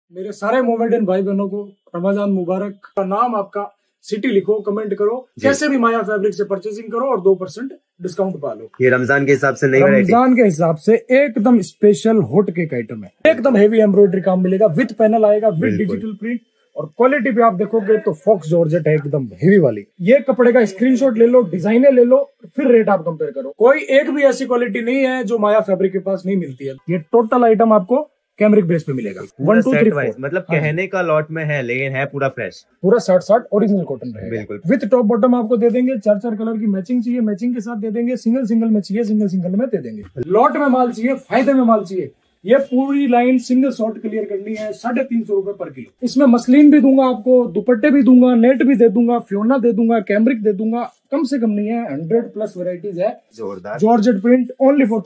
मेरे सारे मोमेडियन भाई बहनों को रमजान मुबारक। का नाम आपका, सिटी लिखो, कमेंट करो, कैसे भी माया फैब्रिक से परचेसिंग करो और 2% डिस्काउंट पा लो। ये रमजान के हिसाब से नहीं, रमजान के हिसाब से एकदम स्पेशल हॉट केक आइटम है। एकदम हेवी एम्ब्रॉयडरी काम मिलेगा, विद पैनल आएगा, विद डिजिटल प्रिंट, और क्वालिटी पे आप देखोगे तो फॉक्स जॉर्जेट है, एकदम हेवी वाली। ये कपड़े का स्क्रीनशॉट ले लो, डिजाइने ले लो, फिर रेट आप कंपेयर करो। कोई एक भी ऐसी क्वालिटी नहीं है जो माया फैब्रिक के पास नहीं मिलती है। ये टोटल आइटम आपको कैमरिक बेस पे मिलेगा। 1 2 3 4 मतलब कहने का लॉट में है, लेकिन है पूरा फ्रेश, पूरा 60 ओरिजिनल कॉटन रहेगा। बिल्कुल विद टॉप बॉटम आपको दे देंगे। 4 कलर की मैचिंग चाहिए, मैचिंग के साथ दे देंगे। सिंगल में चाहिए, सिंगल में दे देंगे। लॉट में माल चाहिए, फायदे में माल चाहिए। ये पूरी लाइन सिंगल शॉट क्लियर करनी है, 350 रुपए पर किलो। इसमें मसलिन भी दूंगा आपको, दुपट्टे भी दूंगा, नेट भी दे दूंगा, फ्योना दे दूंगा, कैमरिक दे दूंगा। कम से कम नहीं है, 100+ वेराइटीज है। जोरदार जॉर्जेट प्रिंट ओनली फॉर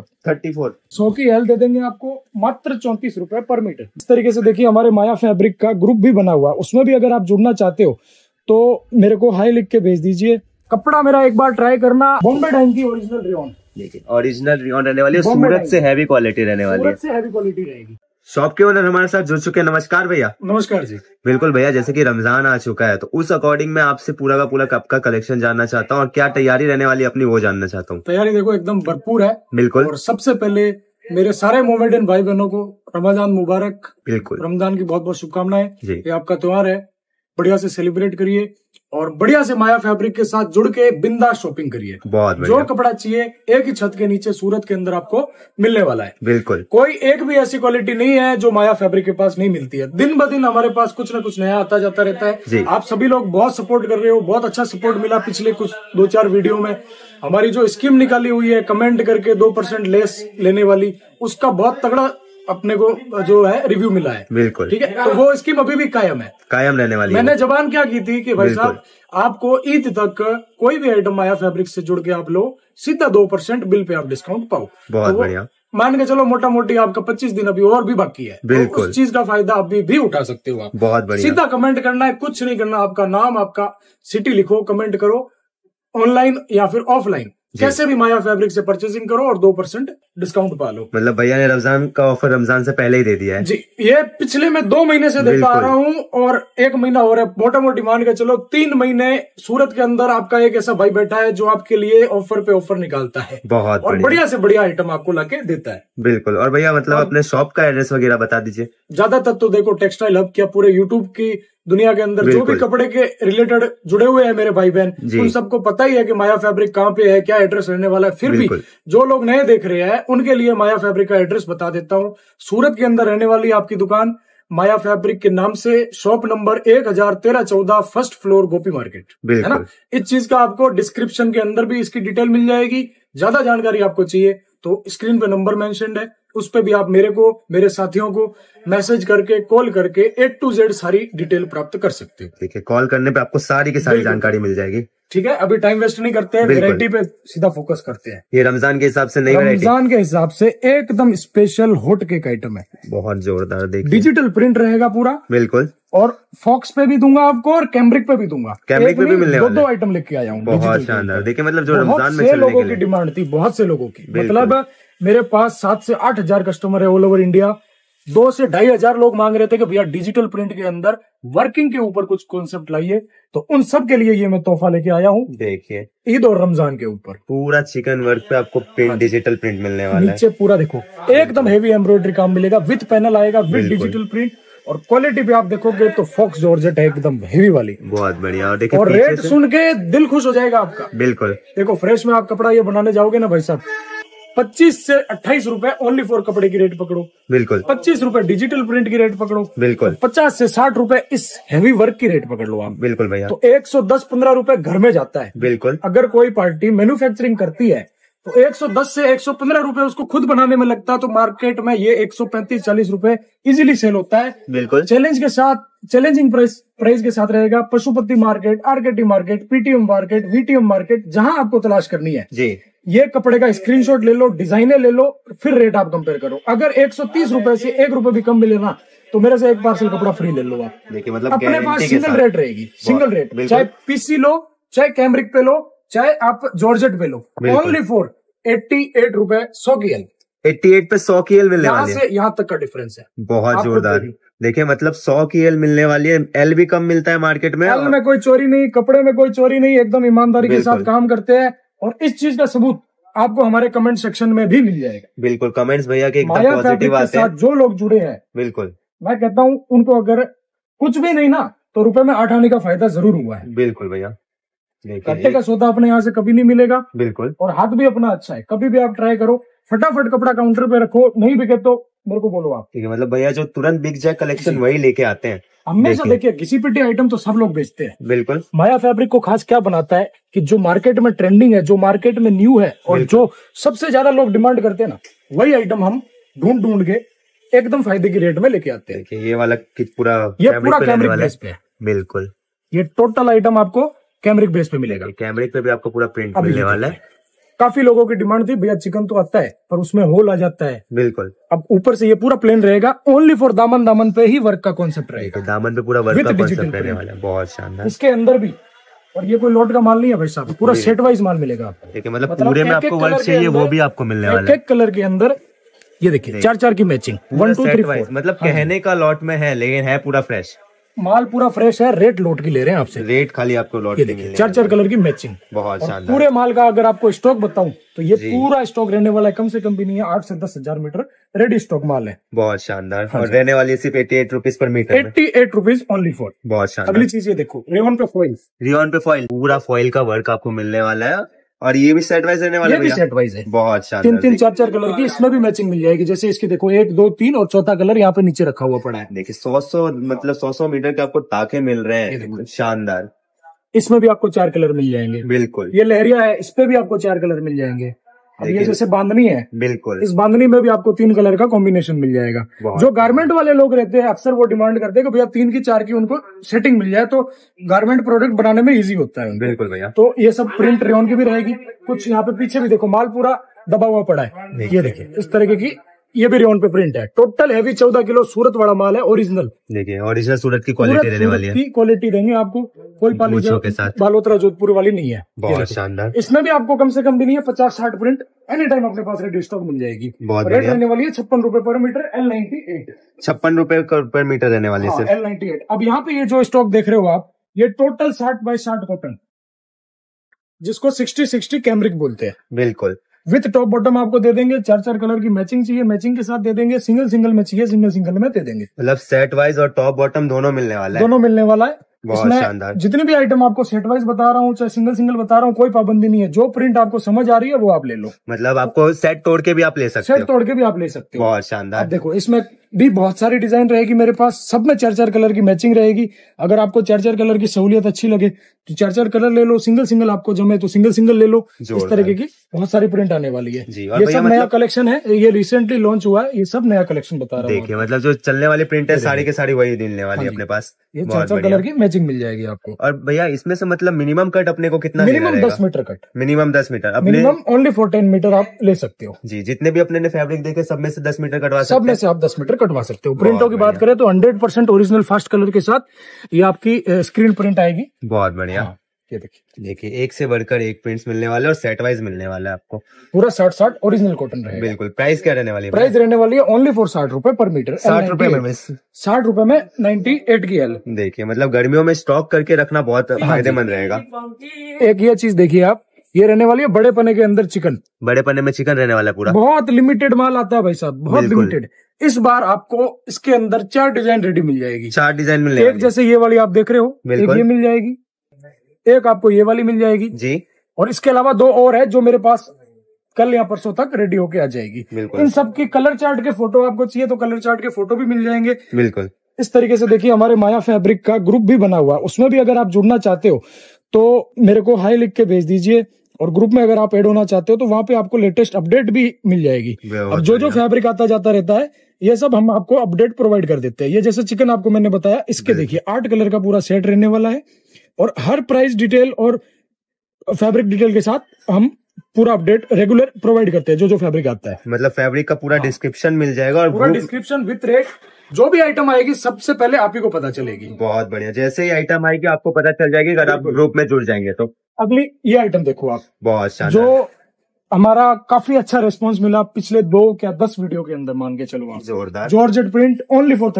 34 100 की एल दे देंगे आपको, मात्र 34 रुपए पर मीटर। इस तरीके से देखिए, हमारे माया फैब्रिक का ग्रुप भी बना हुआ है, उसमें भी अगर आप जुड़ना चाहते हो तो मेरे को हाई लिख के भेज दीजिए। कपड़ा मेरा एक बार ट्राई करना। बॉम्बे डाइन की ओरिजिनल रेयन, ओरिजिनल रियॉन रहने वाली है, सूरत से हैवी क्वालिटी रहने वाली है। सूरत से हैवी क्वालिटी रहेगी। शॉप के ओनर हमारे साथ जुड़ चुके हैं। नमस्कार भैया। नमस्कार जी। बिल्कुल भैया, जैसे कि रमजान आ चुका है तो उस अकॉर्डिंग मैं आपसे पूरा का पूरा कप का कलेक्शन जानना चाहता हूँ और क्या तैयारी रहने वाली अपनी वो जानना चाहता हूँ। तैयारी देखो एकदम भरपूर है। बिल्कुल। और सबसे पहले मेरे सारे मोमेडियन भाई बहनों को रमजान मुबारक। बिल्कुल, रमजान की बहुत बहुत शुभकामनाएं। जी। ये आपका त्योहार है, बढ़िया से सेलिब्रेट करिए और बढ़िया से माया फैब्रिक के साथ जुड़ के बिंदास शॉपिंग करिए। बहुत जो कपड़ा चाहिए एक ही छत के नीचे सूरत के अंदर आपको मिलने वाला है। बिल्कुल। कोई एक भी ऐसी क्वालिटी नहीं है जो माया फैब्रिक के पास नहीं मिलती है। दिन ब दिन हमारे पास कुछ ना कुछ नया आता जाता रहता है। आप सभी लोग बहुत सपोर्ट कर रहे हो, बहुत अच्छा सपोर्ट मिला पिछले कुछ 2-4 वीडियो में। हमारी जो स्कीम निकाली हुई है कमेंट करके 2% लेस लेने वाली, उसका बहुत तगड़ा अपने को जो है रिव्यू मिला है। बिल्कुल ठीक है, तो वो स्कीम अभी भी कायम है, कायम रहने वाली है। मैंने जबान क्या की थी कि भाई साहब आपको ईद तक कोई भी आइटम माया फैब्रिक से जुड़ के आप लो, सीधा 2% बिल पे आप डिस्काउंट पाओ। बहुत बढ़िया। मान के चलो मोटा मोटी आपका 25 दिन अभी और भी बाकी है। बिल्कुल। तो उस चीज का फायदा अभी भी उठा सकते हो आप। बहुत बढ़िया। सीधा कमेंट करना है, कुछ नहीं करना। आपका नाम, आपका सिटी लिखो, कमेंट करो, ऑनलाइन या फिर ऑफलाइन, कैसे भी माया फैब्रिक से परचेसिंग करो और 2% डिस्काउंट पा लो। मतलब भैया ने रमजान का ऑफर रमजान से पहले ही दे दिया है जी। ये पिछले मैं 2 महीने से देता आ रहा हूँ और 1 महीना हो रहा है। मोटा मोटी मान के चलो 3 महीने सूरत के अंदर आपका एक ऐसा भाई बैठा है जो आपके लिए ऑफर पे ऑफर निकालता है। बहुत और बढ़िया से बढ़िया आइटम आपको लाके देता है। बिल्कुल। और भैया मतलब अपने शॉप का एड्रेस वगैरह बता दीजिए। ज्यादातर तो देखो टेक्सटाइल हब क्या पूरे यूट्यूब की दुनिया के अंदर जो भी कपड़े के रिलेटेड जुड़े हुए हैं मेरे भाई बहन, उन सबको पता ही है कि माया फैब्रिक कहाँ पे है, क्या एड्रेस रहने वाला है। फिर भी जो लोग नए देख रहे हैं उनके लिए माया फैब्रिक का एड्रेस बता देता हूँ। सूरत के अंदर रहने वाली आपकी दुकान माया फैब्रिक के नाम से, shop number 1013-14, first floor, Gopi market, है ना। इस चीज का आपको डिस्क्रिप्शन के अंदर भी इसकी डिटेल मिल जाएगी। ज्यादा जानकारी आपको चाहिए तो स्क्रीन पे नंबर मेंशन्ड है, उस पे भी आप मेरे को, मेरे साथियों को मैसेज करके, कॉल करके A to Z सारी डिटेल प्राप्त कर सकते हो। ठीक है, कॉल करने पे आपको सारी की सारी जानकारी मिल जाएगी। ठीक है, अभी टाइम वेस्ट नहीं करते हैं, वैरायटी पे सीधा फोकस करते हैं। ये रमजान के हिसाब से नहीं, रमजान के हिसाब से एकदम स्पेशल हॉट केक आइटम है। बहुत जोरदार। देखिए डिजिटल प्रिंट रहेगा पूरा। बिल्कुल। और फॉक्स पे भी दूंगा आपको और कैमरिक पे भी दूंगा। कैमरिक पे भी मिलने वाला है। 2 आइटम लेके आया हूँ। बहुत शानदार। देखिए मतलब जो रमजान में चलने लोगों की डिमांड थी, बहुत से लोगों की। मतलब मेरे पास 7 से 8 हजार कस्टमर है ऑल ओवर इंडिया। 2 से 2.5 हजार लोग मांग रहे थे कि भैया डिजिटल प्रिंट के अंदर वर्किंग के ऊपर कुछ कॉन्सेप्ट लाइए, तो उन सब के लिए ये मैं तोहफा लेके आया हूँ। देखिए ईद और रमजान के ऊपर पूरा चिकन वर्क पे आपको प्रिंट, डिजिटल प्रिंट मिलने वाला है। नीचे पूरा देखो एकदम हेवी एम्ब्रॉयडरी काम मिलेगा, विद पैनल आएगा, विद डिजिटल प्रिंट, और क्वालिटी पे आप देखोगे तो फॉक्स जॉर्जेट है, एकदम हेवी वाली। बहुत बढ़िया। और देखिए और रेट सुन के दिल खुश हो जाएगा आपका। बिल्कुल। देखो फ्रेश में आप कपड़ा ये बनाने जाओगे ना भाई साहब, 25 से 28 रुपए ओनली फॉर कपड़े की रेट पकड़ो। बिल्कुल। 25 रुपए डिजिटल प्रिंट की रेट पकड़ो। बिल्कुल। 50 से 60 रुपए इस हेवी वर्क की रेट पकड़ लो आप। बिल्कुल भैया। तो 110-15 रुपए घर में जाता है। बिल्कुल। अगर कोई पार्टी मैन्युफैक्चरिंग करती है तो 110 से 115 रुपए उसको खुद बनाने में लगता है, तो मार्केट में ये 135-40 रुपए इजीली सेल होता है। बिल्कुल। चैलेंज के साथ, चैलेंजिंग प्राइस के साथ रहेगा। Pashupati market, RKT market, PTM market, VTM market, जहां आपको तलाश करनी है जी। ये कपड़े का स्क्रीनशॉट ले लो, डिजाइने ले लो, फिर रेट आप कंपेयर करो। अगर 130 रुपए से 1 रुपए भी कम मिले ना तो मेरे से 1 पार्सल कपड़ा फ्री ले लो आप। देखिए मतलब अपने पास सिंगल रेट रहेगी, सिंगल रेट, चाहे पीसी लो, चाहे कैमरिक पे लो, चाहे आप जॉर्जेट पे लो, ओनली फॉर 88 रुपए 100 की एल। 88 पे 100 की एल मिलने वाली है। यहाँ से यहाँ तक का डिफरेंस है। बहुत जोरदार। देखिए मतलब 100 की एल मिलने वाली है, एल भी कम मिलता है मार्केट में। एल में कोई चोरी नहीं, कपड़े में कोई चोरी नहीं, एकदम ईमानदारी के साथ काम करते हैं। और इस चीज का सबूत आपको हमारे कमेंट सेक्शन में भी मिल जाएगा। बिल्कुल, कमेंट्स भैया के एकदम माया पॉजिटिव आते हैं। जो लोग जुड़े हैं, बिल्कुल मैं कहता हूँ उनको अगर कुछ भी नहीं ना तो रुपए में 8 आने का फायदा जरूर हुआ है। बिल्कुल भैया, कट्टे का सौदा अपने यहाँ से कभी नहीं मिलेगा। बिल्कुल, और हाथ भी अपना अच्छा है, कभी भी आप ट्राई करो, फटाफट कपड़ा काउंटर पे रखो, नहीं बिके तो मेरे को बोलो आप। ठीक है, मतलब भैया जो तुरंत बिक जाए कलेक्शन वही लेके आते हैं हमेशा। देखिए घिसी पिटी आइटम तो सब लोग बेचते हैं। बिल्कुल, माया फैब्रिक को खास क्या बनाता है कि जो मार्केट में ट्रेंडिंग है, जो मार्केट में न्यू है और जो सबसे ज्यादा लोग डिमांड करते हैं ना, वही आइटम हम ढूंढ ढूंढ के एकदम फायदे की रेट में लेके आते हैं। ये वाला पूरा कैमरिक बेस पे है। बिल्कुल, ये टोटल आइटम आपको कैमरिक बेस पे मिलेगा। कैमरिक पे भी आपको पूरा प्रिंट मिलने वाला है। काफी लोगों की डिमांड थी, भैया चिकन तो आता है पर उसमें होल आ जाता है। बिल्कुल, अब ऊपर से ये पूरा प्लेन रहेगा, ओनली फॉर दामन। दामन पे ही वर्क का कॉन्सेप्ट रहेगा, दामन पे पूरा वर्क का कॉन्सेप्ट रहने वाला है। बहुत शानदार। इसके अंदर भी, और ये कोई लोट का माल नहीं है भाई साहब, पूरा सेट वाइज माल मिलेगा आपको। देखिए मतलब पूरे में आपको वर्क चाहिए वो भी आपको मिलने वाला है। एक कलर के अंदर ये देखिए 4-4 की मैचिंग, 1 2 3 4। मतलब कहने का लॉट में है लेकिन है पूरा फ्रेश माल, पूरा फ्रेश है। रेट लोट की ले रहे हैं आपसे, रेट खाली आपको लॉट की मिलेगी। 4-4 कलर की मैचिंग, बहुत शानदार। पूरे माल का अगर आपको स्टॉक बताऊं तो ये पूरा स्टॉक रहने वाला है, कम से कम भी नहीं है 8 से 10 हजार मीटर रेडी स्टॉक माल है। बहुत शानदार। और रहने वाली सिर्फ 88 rupees per metre, 88 rupees only for. बहुत शानदार। अगली चीज ये देखो, रेयन पे फॉइल, रेयन पे फॉइल, पूरा फॉइल का वर्क आपको मिलने वाला है। और ये भी सेट वाइज रहने वाला है। ये भी सेट वाइज है। बहुत शानदार। 3-3 4-4 कलर की इसमें भी मैचिंग मिल जाएगी। जैसे इसकी देखो 1 2 3 और चौथा कलर यहाँ पे नीचे रखा हुआ पड़ा है। देखिए 100 मतलब 100 मीटर के आपको ताके मिल रहे हैं, शानदार। इसमें भी आपको 4 कलर मिल जाएंगे। बिल्कुल, ये लहरिया है, इस पे भी आपको 4 कलर मिल जाएंगे। अब ये जैसे बांधनी है, बिल्कुल, इस बांधनी में भी आपको 3 कलर का कॉम्बिनेशन मिल जाएगा। जो गारमेंट वाले लोग रहते हैं अक्सर वो डिमांड करते हैं कि भैया 3 की 4 की उनको सेटिंग मिल जाए तो गारमेंट प्रोडक्ट बनाने में इजी होता है। बिल्कुल भैया। तो ये सब प्रिंट रेयन की भी रहेगी। कुछ यहाँ पे पीछे भी देखो माल पूरा दबा हुआ पड़ा है, ये देखिए इस तरीके की, ये भी रेयन पे प्रिंट है। टोटल हैवी 14 किलो सूरत वाला माल है, ओरिजिनल। देखिए ओरिजिनल सूरत की क्वालिटी रहने वाली है। क्वालिटी देंगे आपको, कोई के साथ बालोतरा जोधपुर वाली नहीं है। बहुत शानदार। इसमें भी आपको कम से कम भी नहीं है 50-60 प्रिंट एनी टाइम अपने पास रेडी स्टॉक मिल जाएगी। बहुत रेट रहने वाली है 56 रुपए पर मीटर, L98। 56 रुपए पर मीटर रहने वाली है सिर्फ। L98। अब यहाँ पे ये जो स्टॉक देख रहे हो आप, ये टोटल 60 बाय 60 कॉटन, जिसको 60-60 कैमरिक बोलते हैं। बिल्कुल, विथ टॉप बॉटम आपको दे देंगे। 4-4 कलर की मैचिंग चाहिए, मैचिंग के साथ दे देंगे। सिंगल सिंगल में चाहिए, सिंगल सिंगल में दे देंगे। मतलब सेट वाइज और टॉप बॉटम दोनों मिलने वाला है। दोनों मिलने वाला है। बहुत शानदार। जितनी भी आइटम आपको सेट वाइज बता रहा हूँ, चाहे सिंगल सिंगल बता रहा हूँ, कोई पाबंदी नहीं है। जो प्रिंट आपको समझ आ रही है वो आप ले लो। मतलब आपको सेट तोड़ के भी आप ले सकते हो। सेट तोड़ के भी आप ले सकते हो। बहुत शानदार। देखो इसमें भी बहुत सारी डिजाइन रहेगी मेरे पास, सब में 4-4 कलर की मैचिंग रहेगी। अगर आपको 4-4 कलर की सहूलियत अच्छी लगे तो 4-4 कलर ले लो, सिंगल सिंगल आपको जमे तो सिंगल सिंगल ले लो। इस तरीके की बहुत सारी प्रिंट आने वाली है। ये सब नया कलेक्शन है, ये रिसेंटली लॉन्च हुआ है। ये सब नया कलेक्शन बता रहा हूँ। देखिए मतलब जो चलने वाली प्रिंट है साड़ी के साड़ी वही मिलने वाली है अपने पास। ये 4-4 कलर की मैचिंग मिल जाएगी आपको। और भैया इसमें से मतलब मिनिमम कट अपने को कितना? Minimum 10 metre cut. Minimum 10 metre, minimum only for 10 metre आप ले सकते हो। जी, जितने भी अपने ने फैब्रिक देखे सब में से 10 मीटर कटवा सकते हैं। सब में से आप 10 मीटर कटवा सकते हो। प्रिंटों की बात करें तो 100% ओरिजिनल फास्ट कलर के साथ ये आपकी स्क्रीन प्रिंट आएगी। बहुत बढ़िया। ये देखिए एक से बढ़कर एक प्रिंट्स मिलने वाले और सेट वाइज मिलने वाला है आपको। पूरा 60-60 ओरिजिनल कॉटन रहेगा। बिल्कुल। प्राइस क्या रहने वाली है? प्राइस रहने वाली है ओनली फॉर 60 रुपए पर मीटर। 60 रुपए में 60 रुपए में 98 की एल। देखिए मतलब गर्मियों में स्टॉक करके रखना बहुत फायदेमंद रहेगा। एक ये चीज देखिए आप, ये रहने वाली है बड़े पन्ने के अंदर चिकन। बड़े पन्ने में चिकन रहने वाला है पूरा। बहुत लिमिटेड माल आता है भाई साहब, बहुत लिमिटेड। इस बार आपको इसके अंदर 4 डिजाइन रेडी मिल जाएगी। 4 डिजाइन मिल एक जैसे ये वाली आप देख रहे हो, एक ये मिल जाएगी, एक आपको ये वाली मिल जाएगी जी। और इसके अलावा 2 और है जो मेरे पास कल या परसों तक रेडी होके आ जाएगी। इन सब की कलर चार्ट के फोटो आपको चाहिए तो कलर चार्ट के फोटो भी मिल जाएंगे। बिल्कुल। इस तरीके से देखिए हमारे माया फैब्रिक का ग्रुप भी बना हुआ है, उसमें भी अगर आप जुड़ना चाहते हो तो मेरे को हाई लिख के भेज दीजिए। और ग्रुप में अगर आप ऐड होना चाहते हो तो वहां पे आपको लेटेस्ट अपडेट भी मिल जाएगी। अब जो फैब्रिक आता जाता रहता है ये सब हम आपको अपडेट प्रोवाइड कर देते हैं। ये जैसे चिकन आपको मैंने बताया, इसके देखिए 8 कलर का पूरा सेट रहने वाला है और हर प्राइस डिटेल और फैब्रिक डिटेल के साथ हम पूरा अपडेट रेगुलर प्रोवाइड करते हैं जो फैब्रिक आता है। मतलब फैब्रिक का पूरा डिस्क्रिप्शन मिल जाएगा और पूरा डिस्क्रिप्शन विथ रेट, जो भी आइटम आएगी सबसे पहले आप ही को पता चलेगी। बहुत बढ़िया। जैसे ही आइटम आएगी आपको पता चल जाएगी अगर आप ग्रुप में जुड़ जाएंगे तो। अगली ये आइटम देखो आप, बहुत शानदार। जो हमारा काफी अच्छा रिस्पांस मिला पिछले 10 वीडियो के अंदर, मान के चलो आप। जोरदार। Georgette print only for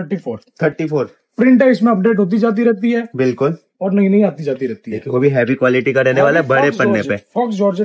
34 print है, इसमें अपडेट होती जाती रहती है। बिल्कुल। और नई आती जाती रहती है। वो भी हैवी क्वालिटी का रहने वाला है, बड़े पन्ने पे। फॉक्स जॉर्जेट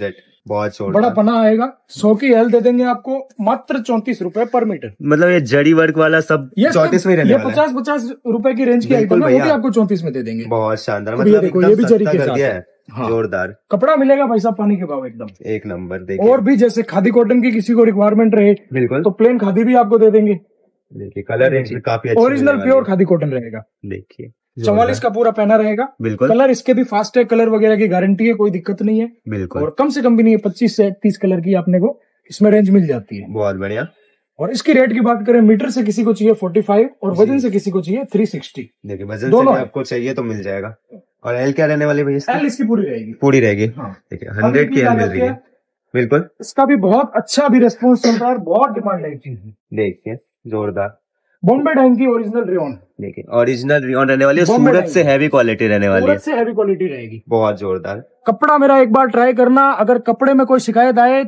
बहुत जोरदार। बड़ा पन्ना आएगा। 100 की एल दे देंगे आपको मात्र 34 रुपए पर मीटर। मतलब ये जड़ी वर्क वाला सब 34 में रहने वाला है। 50 रुपए की रेंज की आइटम है, वो भी आपको 34 में दे देंगे। बहुत शानदार। मतलब देखो ये भी जरी के साथ है। जोरदार कपड़ा मिलेगा भाई साहब, पानी के भाव एकदम एक नंबर। देखिए और भी जैसे खादी कॉटन की किसी को रिक्वायरमेंट रहे, बिल्कुल, तो प्लेन खादी भी आपको दे देंगे। देखिए कलर रेंज भी काफी अच्छा, ओरिजिनल प्योर खादी कॉटन रहेगा। देखिए 44 का पूरा पहना रहेगा। बिल्कुल। कलर इसके भी फास्ट है, कलर वगैरह की गारंटी है, कोई दिक्कत नहीं है। बिल्कुल। और कम से कम भी नहीं है, 25 से 30 कलर की आपने को इसमें रेंज मिल जाती है। बहुत बढ़िया। और इसकी रेट की बात करें, मीटर से किसी को चाहिए 45 और वजन से किसी को चाहिए 360। देखिए वजन दोनों से आपको चाहिए तो मिल जाएगा। और एल क्या रहने वाली भैया? एल इसकी पूरी रहेगी। पूरी रहेगी। हाँ। देखिए 100 की एल मिल रही है। बिल्कुल। इसका भी बहुत अच्छा भी रेस्पॉन्स चल रहा है, बहुत डिमांड है चीज। देखिए जोरदार। बॉम्बे डाइंग की ओरिजिनल रेयॉन। देखिए ओरिजिनल रेयॉन रहने वाली है, सूरत से हैवी क्वालिटी रहने वाली है। सूरत से हैवी क्वालिटी रहेगी। बहुत जोरदार। कपड़ा मेरा एक बार ट्राई करना, अगर कपड़े में कोई शिकायत आए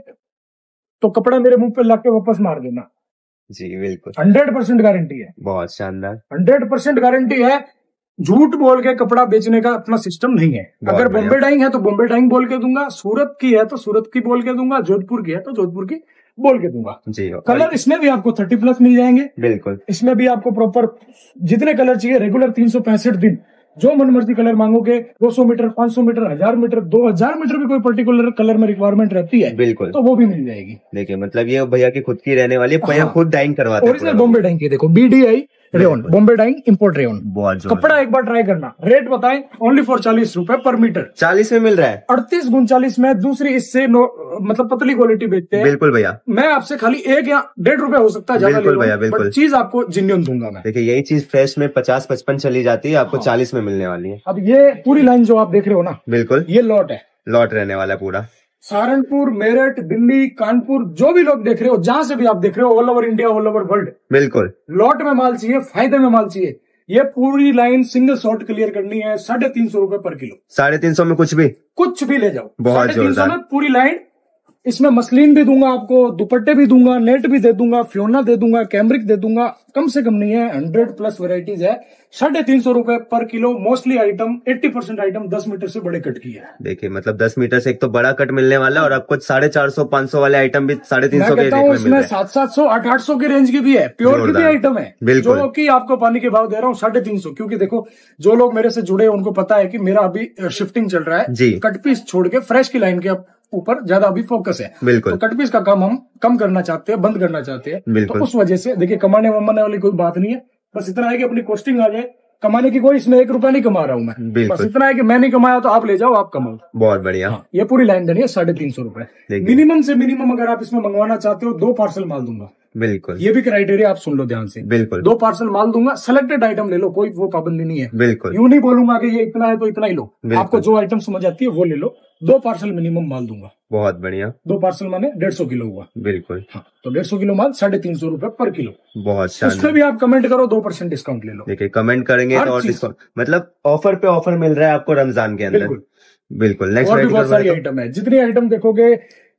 तो कपड़ा मेरे मुंह पे लाके वापस मार देना। जी बिल्कुल। 100% गारंटी है। बहुत शानदार। 100% गारंटी है। झूठ बोल के कपड़ा बेचने का अपना सिस्टम नहीं है। अगर बॉम्बे डाइंग है तो बॉम्बे डाइंग बोल के दूंगा, सूरत की है तो सूरत की बोल के दूंगा, जोधपुर की है तो जोधपुर की बोल के दूंगा जी। कलर इसमें भी आपको 30+ मिल जाएंगे। बिल्कुल। इसमें भी आपको प्रॉपर जितने कलर चाहिए, रेगुलर 365 दिन जो मन मर्जी कलर मांगोगे, 200 मीटर, 500 मीटर, 1000 मीटर, 2000 मीटर भी कोई पर्टिकुलर कलर में रिक्वायरमेंट रहती है, बिल्कुल, तो वो भी मिल जाएगी। देखिए मतलब ये भैया की खुद की रहने वाली है, खुद डाइंग करवाते हैं। ओरिजिनल बॉम्बे डाइंग की देखो, BDI rayon, Bombay Dyeing import rayon. बहुत कपड़ा एक बार ट्राई करना। रेट बताएं, ओनली फॉर 40 रुपए पर मीटर। 40 में मिल रहा है। 38 गुण 40 में। दूसरी इससे मतलब पतली क्वालिटी बेचते हैं। बिल्कुल भैया। मैं आपसे खाली 1 या 1.5 रुपए हो सकता है ज्यादा, बिल्कुल भैया बिल्कुल, चीज आपको जेन्युइन दूंगा मैं। देखिए यही चीज फ्रेश में 50-55 चली जाती है, आपको 40 में मिलने वाली है। अब ये पूरी लाइन जो आप देख रहे हो ना, बिल्कुल ये लॉट है, लॉट रहने वाला है पूरा। सहारनपुर, मेरठ, दिल्ली, कानपुर, जो भी लोग देख रहे हो, जहां से भी आप देख रहे हो, all over India, all over world, बिल्कुल लॉट में माल चाहिए, फायदे में माल चाहिए। ये पूरी लाइन सिंगल शॉट क्लियर करनी है, 350 रुपए पर किलो। 350 में कुछ भी ले जाओ। बहुत 350 में पूरी लाइन। इसमें मसलिन भी दूंगा आपको, दुपट्टे भी दूंगा, नेट भी दे दूंगा, फ्योना दे दूंगा, कैमरिक दे दूंगा। कम से कम नहीं है, 100+ वेराइटीज है। 350 रुपए पर kilo. Mostly item 80% item 10 metre से बड़े कट की है। देखिए मतलब 10 मीटर से एक तो बड़ा कट मिलने वाला है, और आपको 450-500 वाले आइटम भी 350 के रेट में मिल रहे हैं। 700, 800 की रेंज की भी है, प्योर की भी आइटम है, बिल्कुल, जो कि आपको पानी के भाव दे रहा हूँ 350। क्योंकि देखो, जो लोग मेरे से जुड़े हैं उनको पता है कि मेरा अभी शिफ्टिंग चल रहा है जी। कट पीस छोड़ के फ्रेश की लाइन के ऊपर ज्यादा अभी फोकस है। बिल्कुल। तो कट पीस का काम हम कम करना चाहते हैं, बंद करना चाहते हैं। तो उस वजह से देखिए, कमाने वमाने वाली कोई बात नहीं है। बस इतना है कि अपनी कॉस्टिंग आ जाए। कमाने की कोई इसमें 1 रुपया नहीं कमा रहा हूं मैं। बस इतना है कि मैं नहीं कमाया तो आप ले जाओ, आप कमाओ। बहुत बढ़िया। हाँ, ये पूरी लाइन देनी है 350 रुपए। मिनिमम से मिनिमम अगर आप इसमें मंगवाना चाहते हो, 2 पार्सल माल दूंगा। बिल्कुल, ये भी क्राइटेरिया आप सुन लो ध्यान से। बिल्कुल, 2 पार्सल माल दूंगा। सिलेक्टेड आइटम ले लो, कोई वो पाबंदी नहीं है। बिल्कुल, यूं नहीं बोलूंगा कि ये इतना है तो इतना ही लो। आपको जो आइटम समझ आती है वो ले लो। 2 पार्सल मिनिमम माल दूंगा। बहुत बढ़िया। 2 पार्सल माने 150 किलो हुआ। बिल्कुल। हाँ, तो 150 किलो माल 350 रुपए पर किलो। बहुत शानदार। उसमें भी आप कमेंट करो, 2% डिस्काउंट ले लो। देखिए कमेंट करेंगे तो और डिस्काउंट, मतलब ऑफर पे ऑफर मिल रहा है आपको रमजान के अंदर। बिल्कुल। नेक्स्ट और भी बहुत सारी आइटम है। जितनी आइटम देखोगे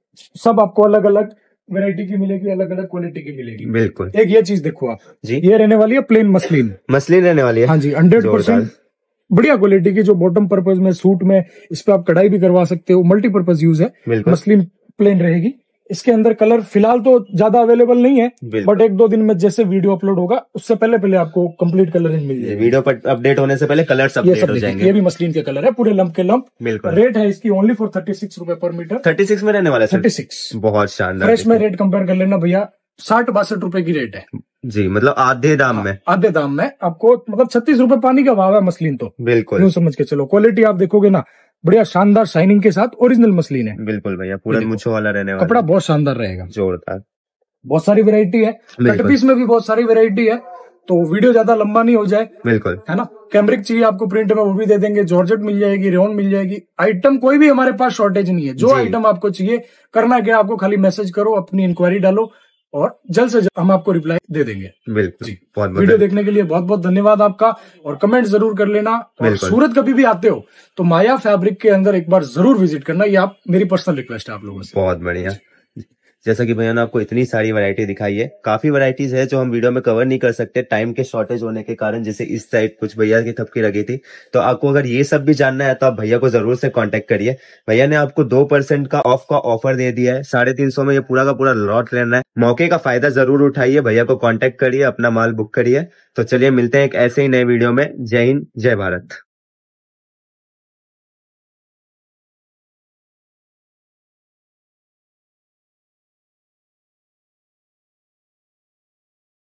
सब आपको अलग अलग वैरायटी की मिलेगी, अलग अलग क्वालिटी की मिलेगी। बिल्कुल। एक ये चीज देखो आप जी, ये रहने वाली है प्लेन मसलिन। मसलिन रहने वाली है। हाँ जी, 100% बढ़िया क्वालिटी की, जो बॉटम पर्पज में, सूट में, इस पे आप कढ़ाई भी करवा सकते हो। मल्टीपर्पज यूज है। मसलिन प्लेन रहेगी। इसके अंदर कलर फिलहाल तो ज्यादा अवेलेबल नहीं है, बट 1-2 दिन में जैसे वीडियो अपलोड होगा उससे पहले आपको कंप्लीट कलर रेंज मिल जाएगी। वीडियो पर अपडेट होने से पहले कलर अपडेट हो जाएंगे। ये भी मसलिन के कलर है, पूरे लंप के लंप। बिल्कुल। रेट है इसकी ओनली फॉर 36 रुपए पर मीटर। 36 में रहने वाला है। 36 बहुत शानदार। फ्रेश में रेट कंपेयर कर लेना भैया, 60-62 रुपए की रेट है जी। मतलब आधे दाम में, आधे दाम में आपको, मतलब 36 रुपए पानी का भाव है मसलिन तो। बिल्कुल, यूं समझ के चलो। क्वालिटी आप देखोगे ना, बढ़िया शानदार शाइनिंग के साथ ओरिजिनल मसलिन है। बिल्कुल भैया, पूरा मुछो वाला रहने वाला। कपड़ा बहुत शानदार रहेगा, जोरदार। बहुत सारी वैरायटी है। कट पीस में भी बहुत सारी वैरायटी है, तो वीडियो ज्यादा लंबा नहीं हो जाए। बिल्कुल, है ना। कैमरिक चाहिए आपको प्रिंट में, वो भी दे देंगे। जॉर्जेट मिल जाएगी, रेयन मिल जाएगी। आइटम कोई भी हमारे पास शॉर्टेज नहीं है। जो आइटम आपको चाहिए, करना क्या, आपको खाली मैसेज करो, अपनी इंक्वायरी डालो, और जल्द से जल्द हम आपको रिप्लाई दे देंगे। बिल्कुल जी, बहुत वीडियो देखने के लिए बहुत बहुत धन्यवाद आपका, और कमेंट जरूर कर लेना। और सूरत कभी भी आते हो तो माया फैब्रिक के अंदर एक बार जरूर विजिट करना, ये आप मेरी पर्सनल रिक्वेस्ट है आप लोगों से। बहुत बढ़िया। जैसा कि भैया ने आपको इतनी सारी वैरायटी दिखाई है, काफी वैरायटीज है जो हम वीडियो में कवर नहीं कर सकते टाइम के शॉर्टेज होने के कारण, जैसे इस साइड कुछ भैया की थपकी लगी थी। तो आपको अगर ये सब भी जानना है तो आप भैया को जरूर से कांटेक्ट करिए। भैया ने आपको 2% का ऑफ का ऑफर दे दिया है, 350 में ये पूरा का पूरा लॉट लेना है। मौके का फायदा जरूर उठाइए, भैया को कॉन्टेक्ट करिए, अपना माल बुक करिए। तो चलिए मिलते हैं एक ऐसे ही नए वीडियो में। जय हिंद, जय भारत।